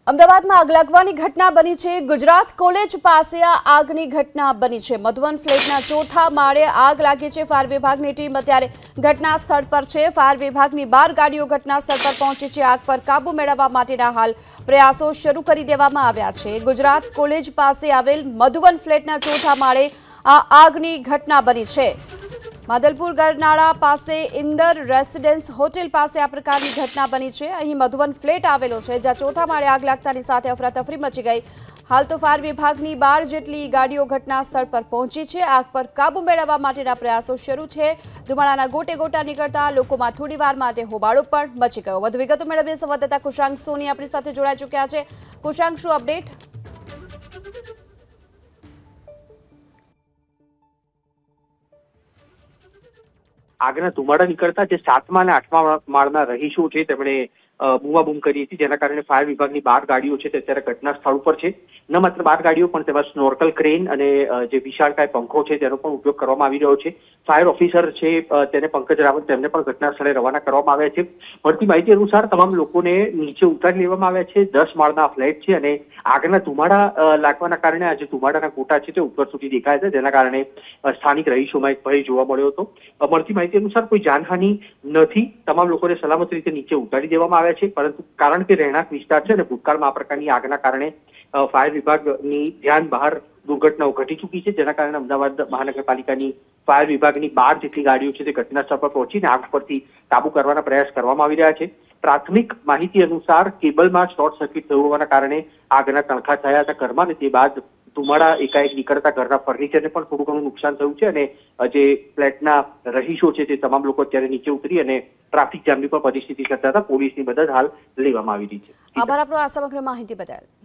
અમદાવાદમાં આગ લાગવાની ઘટના બની છે। ગુજરાત કોલેજ પાસે આ આગની ઘટના બની છે। મધુવન ફ્લેટના ચોથા માળે આગ લાગી છે। ફાયર વિભાગની ટીમ અત્યારે ઘટના સ્થળ પર છે। ફાયર વિભાગની 12 ગાડીઓ ઘટના સ્થળ પર પહોંચી છે। આગ પર કાબુ મેળવવા માટેના હાલ પ્રયાસો શરૂ કરી દેવામાં આવ્યા છે। ગુજરાત કોલેજ પાસે આવેલ મધુવન ફ્લેટના ચોથા માળે આ આગની ઘટના બની છે। માદલપુર ગરનાળા પાસે ઇન્દર રેસિડેન્સ હોટેલ પાસે આ પ્રકારની ઘટના બની છે। અહીં મધુવન ફ્લેટ આવેલો છે, જ્યાં ચોથા માળે આગ લાગતાની સાથે અફરાતફરી મચી ગઈ। હાલ તો ફાયર વિભાગની 12 જેટલી ગાડીઓ ઘટના સ્થળ પર પહોંચી છે। આગ પર કાબુ મેળવવા માટેના પ્રયાસો શરૂ છે। ધુમાડાના ગોટે ગોટા નીકળતા લોકોમાં થોડીવાર માટે હોબાળો પણ મચી ગયો। વધુ વિગતો મેળવીએ સંવાદદાતા કુશાંક સોની આપણી સાથે જોડાઈ ચૂક્યા છે। કુશાંક, શું અપડેટ? આગના ધુમાડા નીકળતા જે 7મા અને 8મા માળના રહીશો છે તેમણે બૂમાબૂમ કરી હતી, જેના કારણે ફાયર વિભાગની 12 ગાડીઓ છે તે અત્યારે ઘટના સ્થળ ઉપર છે। ન માત્ર 12 ગાડીઓ પણ તેમાં સ્નોર્કલ ક્રેન અને જે વિશાળકાય પંખો છે તેનો પણ ઉપયોગ કરવામાં આવી રહ્યો છે। ફાયર ઓફિસર છે તેને પંકજ રાવત તેમને પણ ઘટના સ્થળે રવાના કરવામાં આવ્યા છે। મળતી માહિતી અનુસાર તમામ લોકોને નીચે ઉતારી લેવામાં આવ્યા છે। 10 માળના ફ્લેટ છે અને આગના ધુમાડા લાગવાના કારણે આ જે ધુમાડાના ગોટા છે તે ઉપર સુધી દેખાય છે, જેના કારણે સ્થાનિક રહીશોમાં એક ભય જોવા મળ્યો હતો। મળતી માહિતી અનુસાર કોઈ જાનહાનિ નથી। તમામ લોકોને સલામત રીતે નીચે ઉતારી દેવામાં આવ્યા છે, પરંતુ કારણ કે રહેણાંક વિસ્તાર છે અને ભૂતકાળમાં આ પ્રકારની આગના કારણે ફાયર વિભાગની ધ્યાન બહાર દુર્ઘટનાઓ ઘટી ચૂકી છે, જેના કારણે અમદાવાદ મહાનગરપાલિકાની ફાયર વિભાગની 12 જેટલી ગાડીઓ છે તે ઘટના સ્થળ પર પહોંચીને આગ પરથી કાબુ કરવાના પ્રયાસ કરવામાં આવી રહ્યા છે। પ્રાથમિક માહિતી અનુસાર કેબલમાં શોર્ટ સર્કિટ થયું હોવાના કારણે આગના તણખા થયા હતા ઘરમાં, અને તે બાદ ધુમાડા એકાએક નીકળતા ઘરના ફર્નિચરને પણ થોડું ઘણું નુકસાન થયું છે અને જે ફ્લેટના રહીશો છે તે તમામ લોકો અત્યારે નીચે ઉતરી અને ટ્રાફિક જામની પણ પરિસ્થિતિ સર્જાતા પોલીસની મદદ હાલ લેવામાં આવી રહી છે। આભાર આપનો આ સમગ્ર માહિતી બદલ।